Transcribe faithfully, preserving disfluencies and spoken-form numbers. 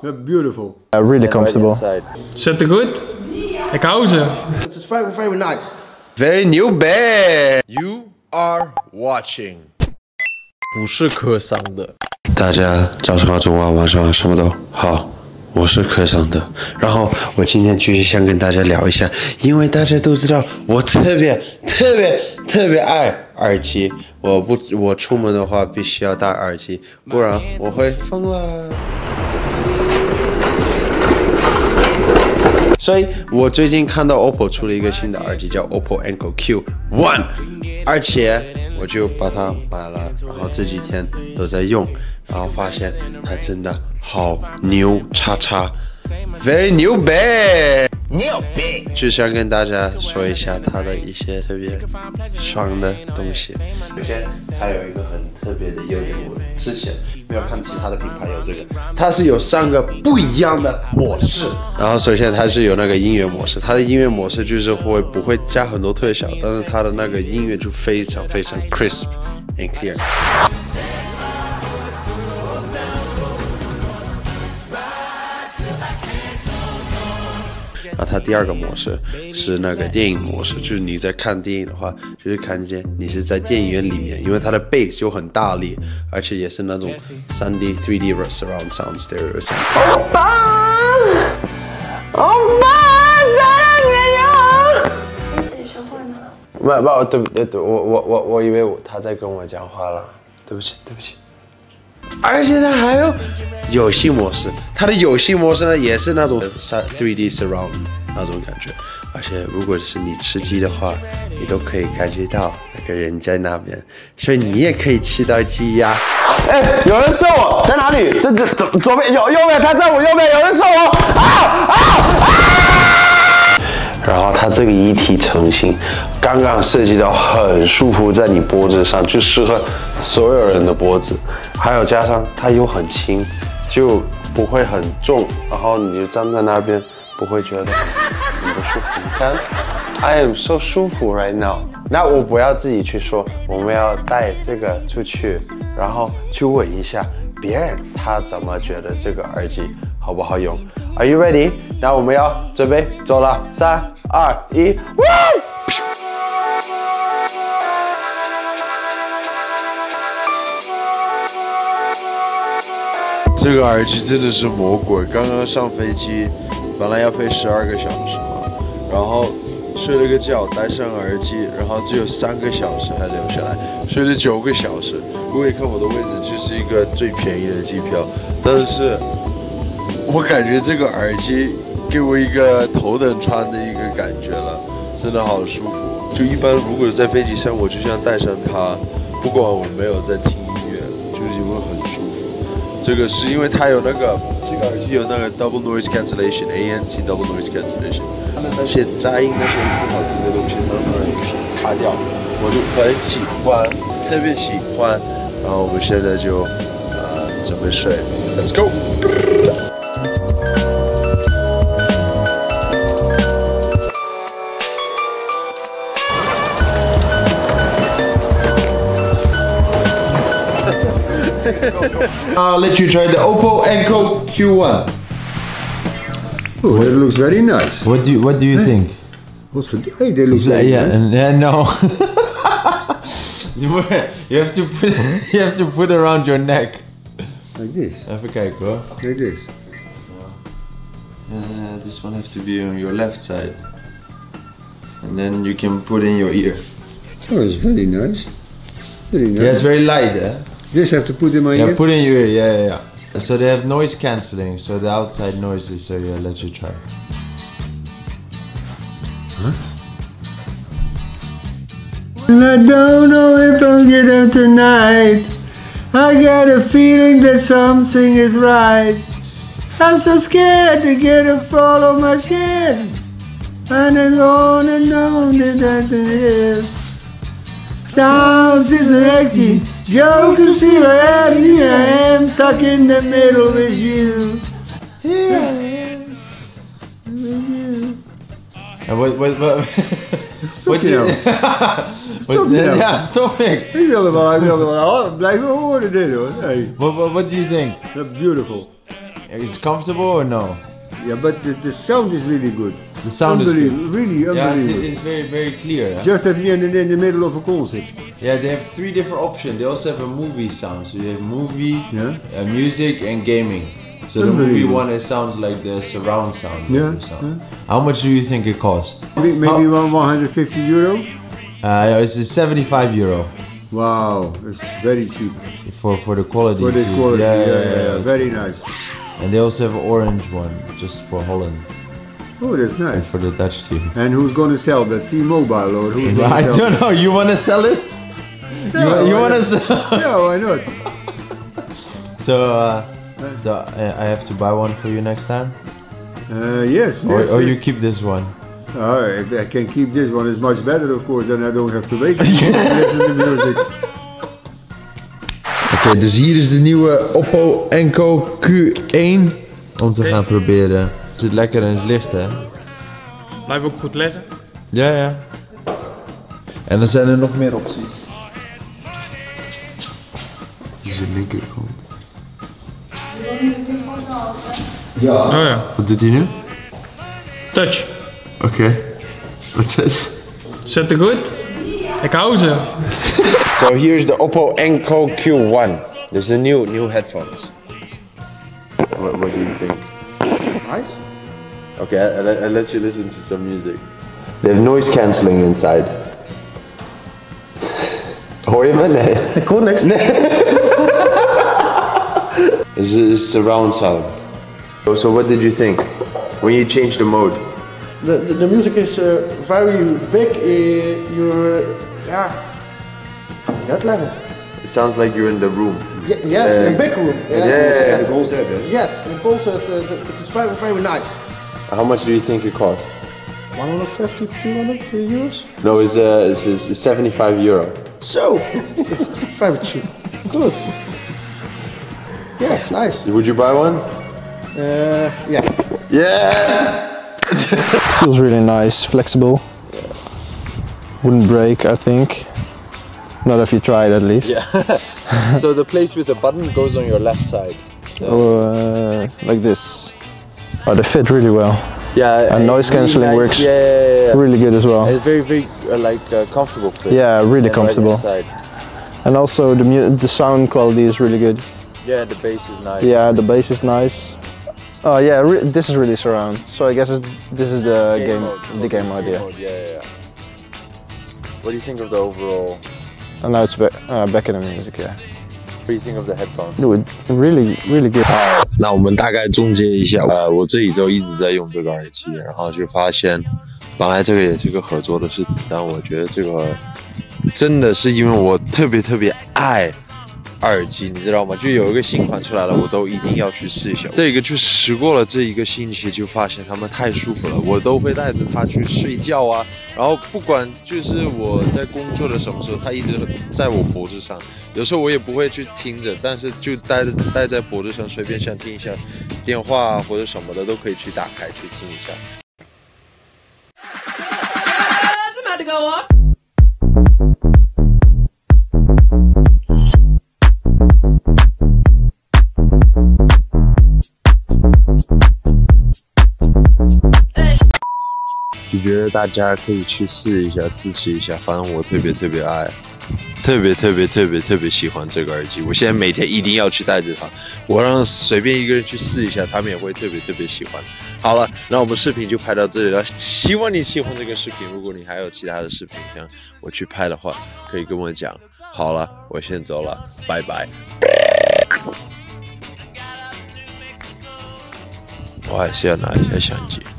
Beautiful. Uh, really comfortable. Zit er goed? Ik hou ze. It's very, very nice. Very new bed. You are watching. 不是科桑的。大家早上好，中午好，晚上好，什么都好。我是科桑的。然后我今天继续想跟大家聊一下，因为大家都知道我特别特别特别爱耳机。我不，我出门的话必须要戴耳机，不然我会疯了。所以我最近看到 O P P O 出了一个新的耳机，叫 O P P O Enco Q One， 而且我就把它买了，然后这几天都在用，然后发现它真的好牛叉叉 ，very 牛逼，牛逼！就想跟大家说一下它的一些特别爽的东西。首先，它有一个很特别的优点，我之前没有看其他的品牌有这个，它是有三个不一样的模式。然后首先它是有那个音乐模式，它的音乐模式就是会不会加很多特效，但是它的那个音乐就非常非常 crisp and clear。然后它第二个模式是那个电影模式，就是你在看电影的话，就是看见你是在电影院里面，因为它的 bass 就很大力，而且也是那种 三 D、三 D surround sound stereo sound。欧巴，欧巴，啥都没有。 跟谁说话呢？ 不不，对对对，我我我我以为他在跟我讲话了，对不起对不起。而且它还有游戏模式，它的游戏模式呢也是那种三 D surround 那种感觉，而且如果是你吃鸡的话，你都可以感觉到那个人在那边，所以你也可以吃到鸡呀。哎，有人射我，在哪里？这这左左边有，右边他在我右边，有人射我！啊啊啊！然后它这个一体成型，刚刚设计到很舒服，在你脖子上就适合所有人的脖子，还有加上它又很轻，就不会很重，然后你就站在那边不会觉得很不舒服。你看 ，I am so 舒服 right now。那我不要自己去说，我们要带这个出去，然后去问一下别人他怎么觉得这个耳机好不好用。Are you ready？ 那我们要准备走了，三二一，哇！这个耳机真的是魔鬼。刚刚上飞机，本来要飞十二个小时嘛，然后睡了个觉，戴上耳机，然后只有三个小时还留下来，睡了九个小时。如果你看我的位置，就是一个最便宜的机票，但是我感觉这个耳机给我一个头等舱的一个感觉了，真的好舒服。就一般如果在飞机上，我就想带上它，不管我没有在听音乐，就是会很舒服。这个是因为它有那个这个耳机有那个 double noise cancellation，A N C double noise cancellation， 它的那些杂音那些不好听的东西，能不能就是卡掉？我就很喜欢，特别喜欢。然后我们现在就呃准备睡 ，Let's go。 I'll let you try the O P P O Enco Q One. Oh, that looks very nice. What do you What do you think? What's for hey, they look very Yeah, nice. and, and no. you you have to put you have to put it around your neck. Like this. Even kijken hoor. Like this. Uh, this one has to be on your left side, and then you can put in your ear. Oh, it's very nice. Very nice. Yeah, it's very light, eh? This have to put in my Yeah, ear. put in your ear. Yeah, yeah, yeah. So they have noise cancelling, so the outside noises. So yeah, let you try. Huh? And I don't know if I'll get up tonight. I got a feeling that something is right. I'm so scared to get a fall on my skin. And I on and on that nothing is. Down since the actually Joe can see where I am. Here I am stuck in the middle with you. Here I am with you. And what what what? Stop je nou. Stop je nou. Ja, stop ik. Ik wilde wel, ik wilde wel blijven horen dit hoor. Hey. What, what, what do you think? That's beautiful. It's comfortable or no? Yeah, but the, the sound is really good. The sound unbelievable, is good. really Yeah, unbelievable. it's, it's very, very clear. Huh? Just at the end and in the middle of a concert. Yeah, they have three different options. They also have a movie sound. So they have movie, Yeah. uh, music, and gaming. So the movie one, it sounds like the surround sound. Yeah, The sound. yeah. How much do you think it costs? Maybe, maybe one one hundred fifty euro. Uh, it's seventy-five euro Wow, it's very cheap for for the quality. for this too. quality. Yeah, Yeah, yeah, yeah, yeah. yeah, very nice. And they also have an orange one just for Holland, Oh, that's nice. for the Dutch team. And who's gonna sell that? T-Mobile or who's gonna I sell? don't know. You want to sell it? Yeah, you you why want to not? sell? Yeah, why not? So, uh, so I I have to buy one for you next time, Uh, yes, or, yes, or you yes. keep this one. Uh, if I can keep this one, it's much better, of course. Then I don't have to wait to listen to music. Oké, okay, dus hier is de nieuwe Oppo Enco Q één om te Oké. gaan proberen. Het zit lekker en het licht, hè? Blijf ook goed liggen. Ja, ja. En dan zijn er nog meer opties. Dit is de linkerkant. Oh ja. Wat doet hij nu? Touch. Oké. Okay. Wat zit? Zit er goed? Ik hou ze. So here's the Oppo Enco Q one. There's the new new headphones. What, what do you think? Nice. Okay, I'll, I'll let you listen to some music. They have noise cancelling inside. Hoor je me? Nee. Ik hoor niks. It's, it's surround sound. So, so what did you think when you changed the mode? The, the, the music is uh, very big. Uh, you're, yeah, get level. It sounds like you're in the room. Ye- yes, Uh, in a big room. yeah, yeah, yeah. Concert, hè? Yes, in concert, uh, the- it is very, very nice. How much do you think it cost? one hundred fifty, two hundred euros. No, it's, uh, it's, it's it's seventy-five euro. So, it's, it's very cheap. Good. Yes, nice. Would you buy one? Uh, yeah. Yeah! It feels really nice, flexible. Wouldn't break, I think. Not if you try it at least. So the place with the button goes on your left side. Uh, like this. Oh, they fit really well. Yeah, And noise cancelling works Yeah, yeah, yeah. really good as well. It's very, very uh, like uh, comfortable fit. Yeah, really And comfortable. Right inside. And also the mu- the sound quality is really good. Yeah, the bass is nice. Yeah, the bass is nice. Oh yeah, re- this is really surround. So I guess it's, this is the game, mode. the game mode, yeah. Yeah, yeah, yeah. What do you think of the overall? And now it's back, uh, back in the music, yeah. What do you think of the headphones? Dude, really, really good. 那我们大概总结一下，呃，我这一周一直在用这个耳机，然后就发现，本来这个也是个合作的视频，但我觉得这个真的是因为我特别特别爱耳机，你知道吗？就有一个新款出来了，我都一定要去试一下。这个去试过了，这一个星期就发现它们太舒服了，我都会带着它去睡觉啊。然后不管就是我在工作的什么时候，它一直在我脖子上。有时候我也不会去听着，但是就戴着戴在脖子上，随便想听一下电话或者什么的都可以去打开去听一下。就觉得大家可以去试一下，支持一下。反正我特别特别爱，特别特别特别特别喜欢这个耳机。我现在每天一定要去带着它。我让随便一个人去试一下，他们也会特别特别喜欢。好了，那我们视频就拍到这里了。希望你喜欢这个视频。如果你还有其他的视频想我去拍的话，可以跟我讲。好了，我先走了，拜拜。我还是要拿一下相机。